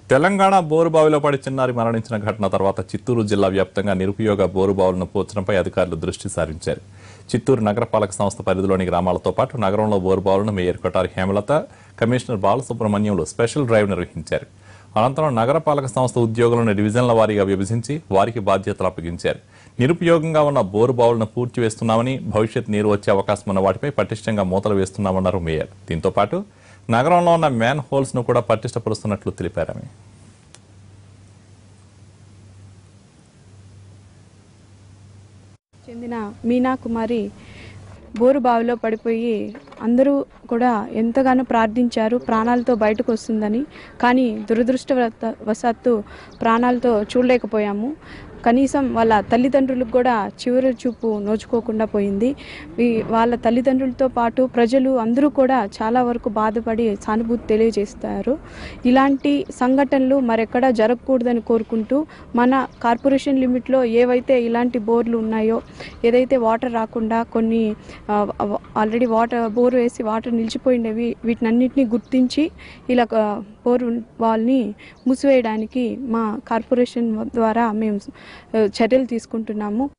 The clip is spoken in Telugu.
తెలంగాణ బోరుబావిలో పడి చిన్నారి మరణించిన ఘటన తర్వాత చిత్తూరు జిల్లా వ్యాప్తంగా నిరుపయోగ బోరుబావులను పూడ్చడంపై అధికారులు దృష్టి సారించారు. చిత్తూరు నగరపాలక సంస్థ పరిధిలోని గ్రామాలతో పాటు నగరంలో బోరుబావులను మేయర్ కొటారి హేమలత, కమిషనర్ బాలసుబ్రహ్మణ్యంలు స్పెషల్ డ్రైవ్ నిర్వహించారు. అనంతరం నగరపాలక సంస్థ ఉద్యోగులను డివిజన్ల వారీగా విభజించి వారికి బాధ్యతలు అప్పగించారు. నిరుపయోగంగా ఉన్న బోరుబావులను పూడ్చివేస్తున్నామని, భవిష్యత్ నీరు వచ్చే అవకాశం ఉన్న వాటిపై పటిష్టంగా మూతలు వేస్తున్నామన్నారు మేయర్. దీంతో పాటు నగరంలో ఉన్న మ్యాన్ హోల్స్ ను కూడా పటిష్టపరుస్తున్నట్లు తెలిపారు. చెందిన మీనా కుమారి బోరు బావిలో పడిపోయి అందరూ కూడా ఎంతగానో ప్రార్థించారు ప్రాణాలతో బయటకు వస్తుందని. కానీ దురదృష్టవశాత్తు ప్రాణాలతో చూడలేకపోయాము. కనీసం వాళ్ళ తల్లిదండ్రులకు కూడా చివరి చూపు నోచుకోకుండా పోయింది. వాళ్ళ తల్లిదండ్రులతో పాటు ప్రజలు అందరూ కూడా చాలా వరకు బాధపడి సానుభూతి తెలియజేస్తారు. ఇలాంటి సంఘటనలు మరెక్కడా జరగకూడదని కోరుకుంటూ మన కార్పొరేషన్ లిమిట్లో ఏవైతే ఇలాంటి బోర్లు ఉన్నాయో, ఏదైతే వాటర్ రాకుండా కొన్ని ఆల్రెడీ బోర్ వేసి వాటర్ నిలిచిపోయినవి, వీటినన్నింటినీ గుర్తించి ఇలా బోర్ వాళ్ళని మూసివేయడానికి మా కార్పొరేషన్ ద్వారా మేము చర్యలు తీసుకుంటున్నాము.